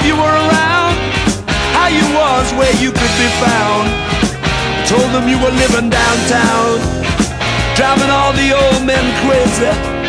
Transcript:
if you were around, how you was, where you could be found. Told them you were living downtown, driving all the old men crazy.